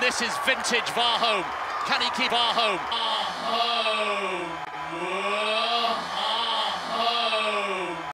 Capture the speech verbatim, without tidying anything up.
this is vintage Warholm. Can he keep Warholm? Warholm.